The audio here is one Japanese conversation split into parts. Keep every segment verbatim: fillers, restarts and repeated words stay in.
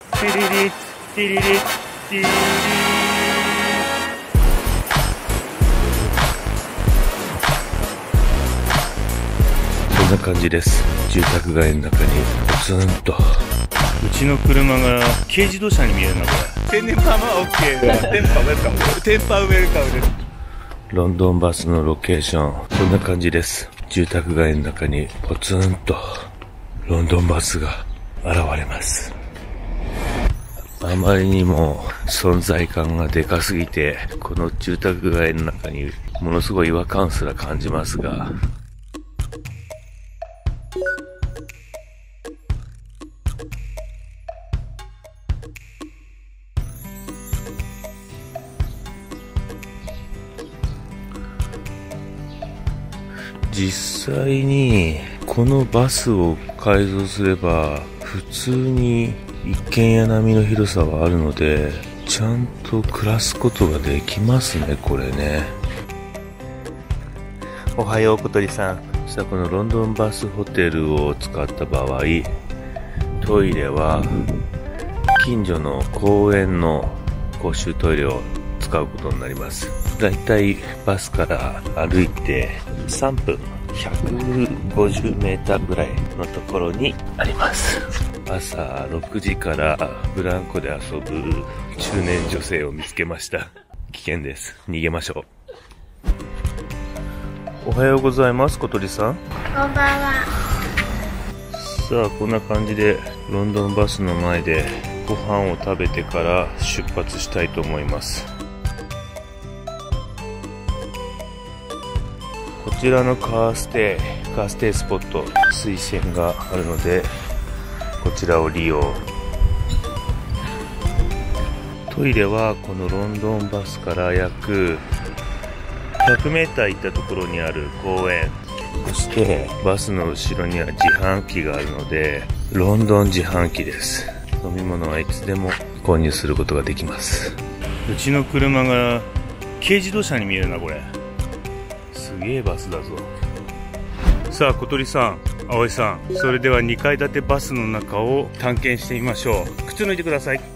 ティリリティリリティリリ。こんな感じです。住宅街の中にポツンと。うちの車が軽自動車に見えるなこれ。天然パーマは OK。テンパウェルカム。テンパウェルカムです。ロンドンバスのロケーションこんな感じです。住宅街の中にポツンとロンドンバスが現れます。あまりにも存在感がでかすぎて、この住宅街の中にものすごい違和感すら感じますが、実際にこのバスを改造すれば普通に一軒家並みの広さはあるので、ちゃんと暮らすことができますね、これね。おはよう小鳥さん。そしたらこのロンドンバスホテルを使った場合、トイレは近所の公園の公衆トイレを使うことになります。だいたいバスから歩いてさんぷん、ひゃくごじゅうメーターぐらいのところにあります。朝ろくじからブランコで遊ぶ中年女性を見つけました。危険です。逃げましょう。おはようございます、小鳥さん。 こんばんは。 さあ、こんな感じでロンドンバスの前でご飯を食べてから出発したいと思います。こちらのカーステイ、カーステイスポット、水栓があるので、こちらを利用。トイレはこのロンドンバスから約ひゃくメーター行ったところにある公園。そしてバスの後ろには自販機があるので、ロンドン自販機です。飲み物はいつでも購入することができます。うちの車が軽自動車に見えるな、これ。すげえバスだぞ。さあ、小鳥さん、葵さん、それではにかい建てバスの中を探検してみましょう。靴脱いでください。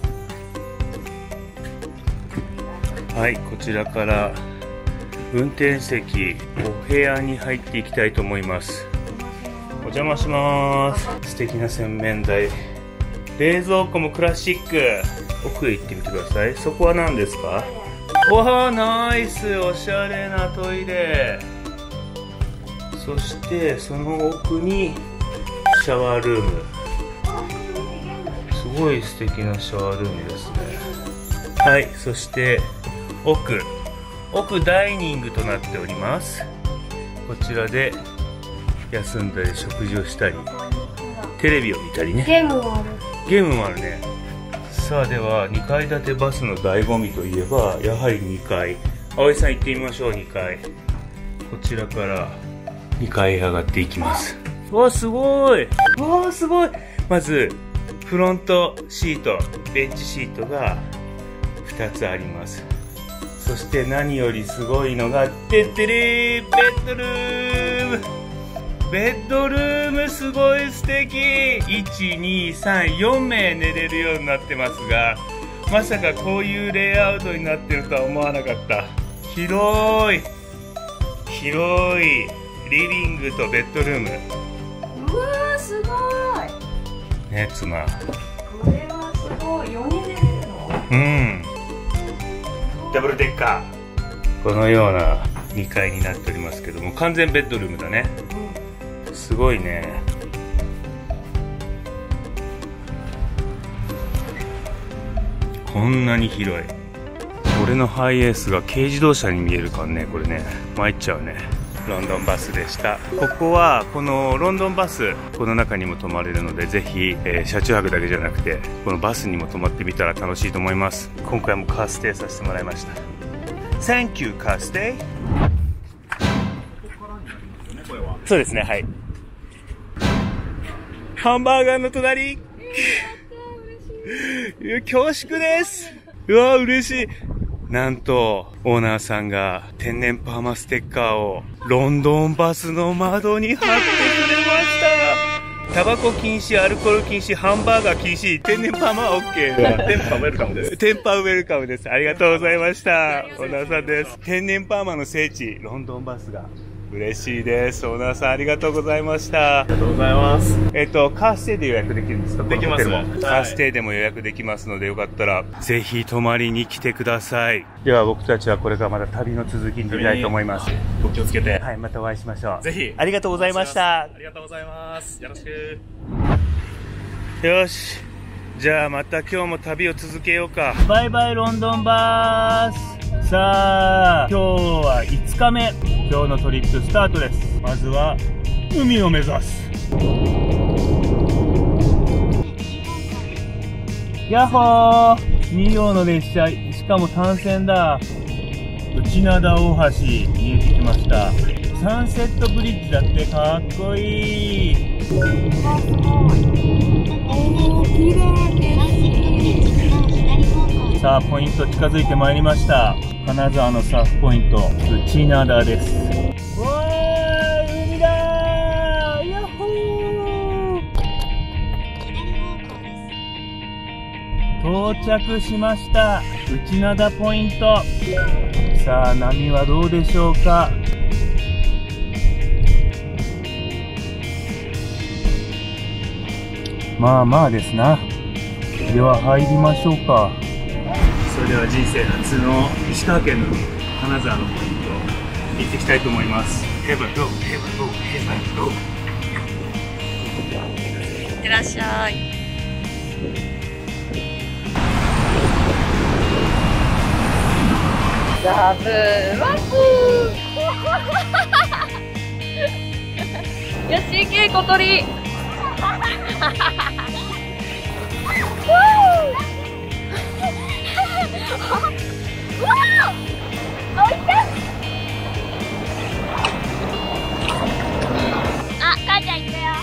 はい、こちらから運転席、お部屋に入っていきたいと思います。お邪魔します。素敵な洗面台、冷蔵庫もクラシック。奥へ行ってみてください。そこは何ですか？わあ、ナイス、おしゃれなトイレ。そしてその奥にシャワールーム。すごい素敵なシャワールームですね。はい、そして奥奥ダイニングとなっております。こちらで休んだり食事をしたりテレビを見たりね。 ゲームもある。 ゲームもあるね。さあ、ではにかい建てバスの醍醐味といえばやはりにかい。葵さん、行ってみましょう。にかい、こちらからにかいへ上がっていきます。わあ、すごい。わあ、すごい。まずフロントシート、ベンチシートがふたつあります。そして何よりすごいのが、てってれー、ベッドルーム。ベッドルームすごい素敵。いち、に、さん、よんめい寝れるようになってますが、まさかこういうレイアウトになってるとは思わなかった。広い広いリビングとベッドルーム。 うわー、すごいね、妻。 これはすごい。よにん寝れるの？ うん、ダブルデッカー。このようなにかいになっておりますけども、完全ベッドルームだね。うん、すごいね。こんなに広い。俺のハイエースが軽自動車に見えるからね、これね、参っちゃうね。ロンドンバスでした。ここはこのロンドンバス、この中にも泊まれるので、ぜひ、えー、車中泊だけじゃなくてこのバスにも泊まってみたら楽しいと思います。今回もカーステイさせてもらいました。 Thank you カーステイ。そうですね、はい。ハンバーガーの隣恐縮です。うわ、嬉しい。なんとオーナーさんが天然パーマステッカーをロンドンバスの窓に貼ってくれました。 タバコ禁止、アルコール禁止、ハンバーガー禁止、天然パーマは OK。 テンパウェルカムです。 テンパウェルカムです。ありがとうございました。オーナーさんです。天然パーマの聖地、ロンドンバスが嬉しいです。オーナーさんありがとうございました。 ありがとうございます。 えっと、カーステイで予約できるんですか？ できます。 このホテルもカーステイでも予約できますので、よかったらぜひ泊まりに来てください。では僕たちはこれからまた旅の続きに出たいと思います。 お気をつけて。 はい、またお会いしましょう。 ぜひ。 ありがとうございました。 ありがとうございます。よろしく。 よし。じゃあまた今日も旅を続けようか。バイバイロンドンバース。さあ、今日はいつかめ。今日のトリップスタートです。まずは海を目指す。やっほー、に両の列車、しかも単線だ。内灘大橋見えてきました。サンセットブリッジだってかっこいい。さあポイント近づいてまいりました。金沢のサーフポイント内灘です。わーい、海だー、ヤッホー。到着しました。内灘ポイント。さあ波はどうでしょうか。まあまあですな。では入りましょうか。それでは人生初の石川県の金沢のポイント行ってきたいと思います。ヘバドヘバドヘバド。 いってらっしゃい。ザブワクよし行け小鳥。あ、母ちゃん行くよ。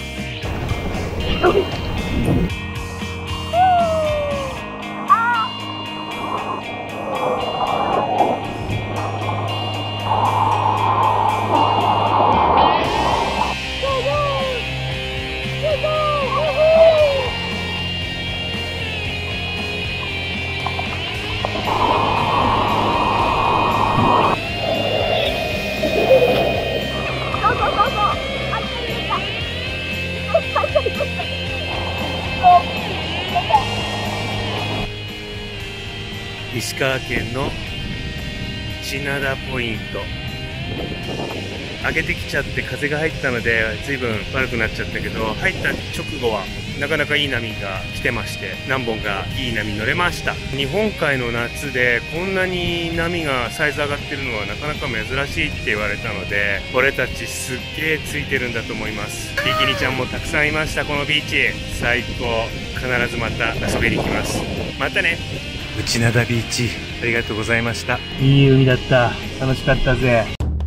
石川県の内灘ポイント。上げてきちゃって風が入ったので随分悪くなっちゃったけど、入った直後はなかなかいい波が来てまして、何本かいい波乗れました。日本海の夏でこんなに波がサイズ上がってるのはなかなか珍しいって言われたので、俺たちすっげえついてるんだと思います。ビキニちゃんもたくさんいました。このビーチ最高。必ずまた遊びに来ます。またね。内灘ビーチありがとうございました。いい海だった。楽しかったぜ。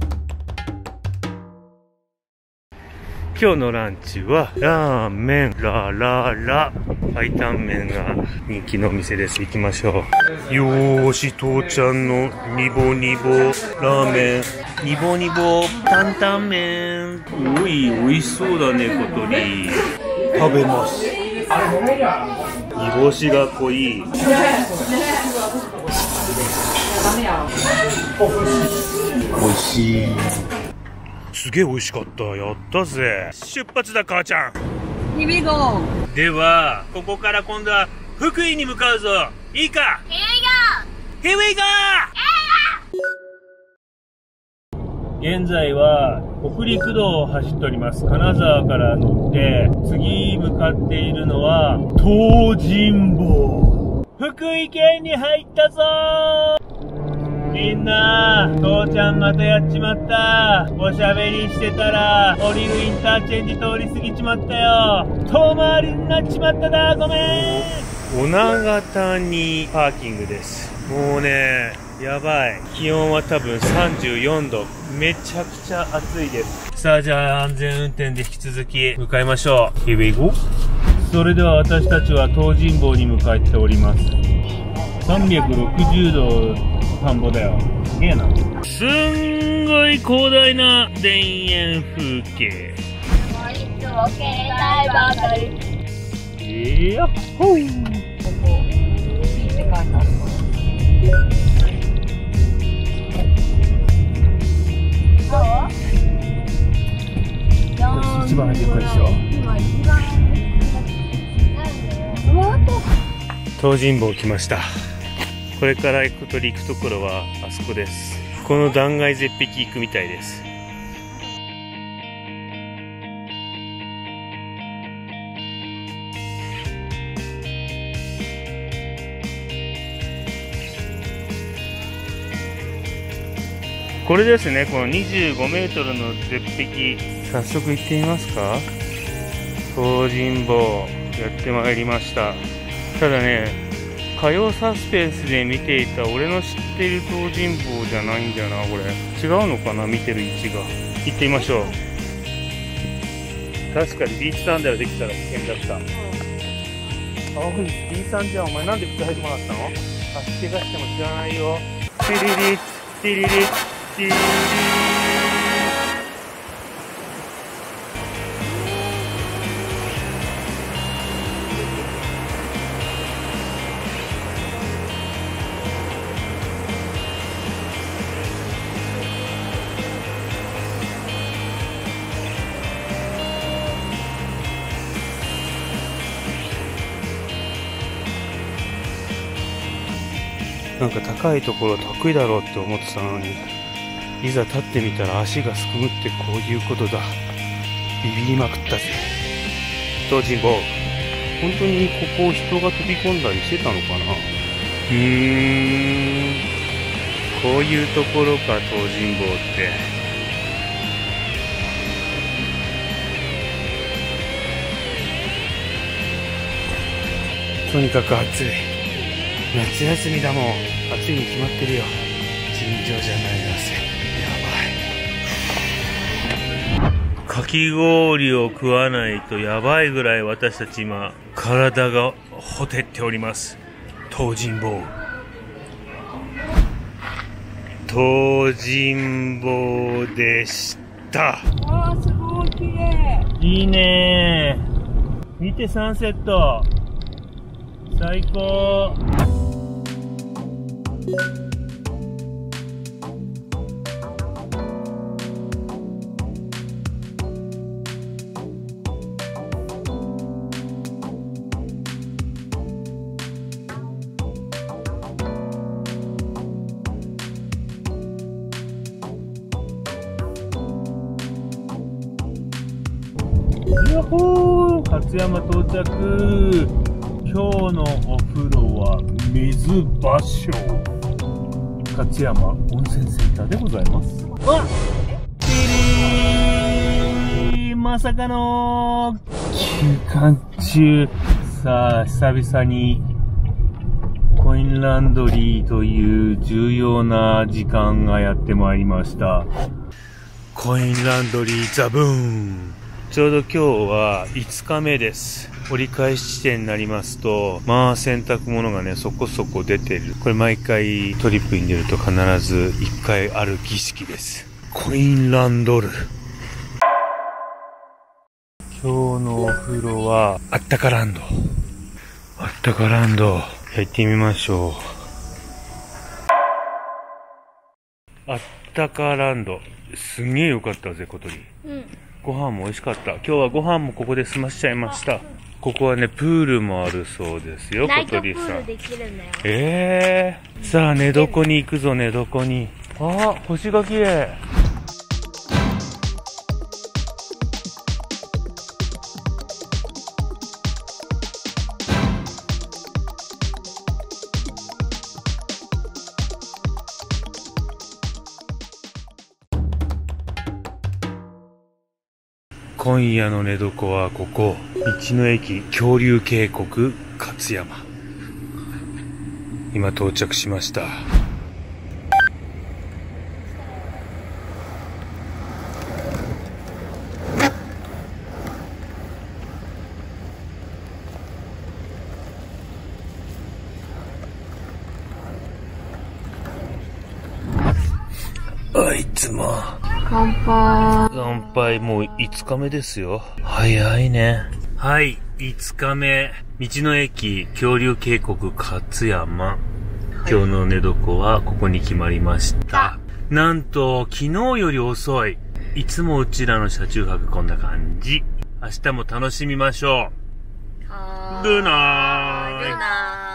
今日のランチはラーメンラララ白湯麺が人気のお店です。行きましょう。よーし、父ちゃんのニボニボラーメン、ニボニボ担々麺。おい、美味しそうだね、小鳥。食べます。煮干しが濃い。美味しい。すげえ美味しかった。やったぜ。出発だ母ちゃん。 Here we go。 ではここから今度は福井に向かうぞ。いいか。 Here we go。 Here we go。 現在は北陸道を走っております。金沢から乗って次向かっているのは東尋坊。福井県に入ったぞー。みんな、父ちゃんまたやっちまった。おしゃべりしてたら降りるインターチェンジ通り過ぎちまったよ。遠回りになっちまっただ。ごめん。女形にパーキングです。もうね、やばい。気温は多分さんじゅうよんど。めちゃくちゃ暑いです。さあ、じゃあ安全運転で引き続き向かいましょう。Here we go。 それでは私たちは東尋坊に向かっております。さんびゃくろくじゅうど田んぼだよ。すげえな。すんごい広大な田園風景。 も携帯ばかり。 いやっほー。 ここ、P って書いてあるから。 一番端っこでしょ。 今一番東尋坊来ました。これから行くと行くところはあそこです。この断崖絶壁行くみたいです。これですね、このにじゅうごメートルの絶壁、早速行ってみますか。東尋坊やってまいりました。ただね、火曜サスペンスで見ていた俺の知っている東尋坊じゃないんだよな、これ。違うのかな、見てる位置が。行ってみましょう。確かにビーチサンダルできたら危険だった。青藤 B さんじゃん、お前なんで靴履いてもらったの？足怪我しても知らないよ。ティリリティリリティリリ。なんか高いところ得意だろうって思ってたのに、いざ立ってみたら足がすくむってこういうことだ。ビビりまくったぜ。東尋坊、本当にここ人が飛び込んだりしてたのかな。うーん、こういうところか、東尋坊って。とにかく暑い。夏休みだもん。暑いに決まってるよ。尋常じゃない汗。やばい。かき氷を食わないとやばいぐらい私たち今、体がほてっております。東尋坊。東尋坊でした。 あー、すごい綺麗。 いいねー。見てサンセット。最高。やっほー、勝山到着。今日のお風呂は水場所勝山温泉センターでございます。あっ、ピリー、まさかの休館中。さあ久々にコインランドリーという重要な時間がやってまいりました。コインランドリーザブーン。ちょうど今日はいつかめです。折り返し地点になりますと、まあ洗濯物がね、そこそこ出てる。これ毎回トリップに出ると必ずいっかいある儀式です。コインランドル。今日のお風呂は、あったかランド。あったかランド。行ってみましょう。あったかランド。すげえよかったぜ、小鳥。うん。ご飯も美味しかった。今日はご飯もここで済ましちゃいました。ここはね、プールもあるそうですよ、小鳥さん。ナイトプールできるんだよ。ええー。さあ、寝床に行くぞ、寝床に。あ、星が綺麗。今夜の寝床はここ、道の駅恐竜渓谷勝山。今到着しました。あいつも乾杯。 乾杯、もういつかめですよ。早いね。はい、いつかめ。道の駅、恐竜渓谷勝山。今日の寝床はここに決まりました。なんと、昨日より遅い。いつもうちらの車中泊こんな感じ。明日も楽しみましょう。 はーい。 グーナーイ。 グーナーイ。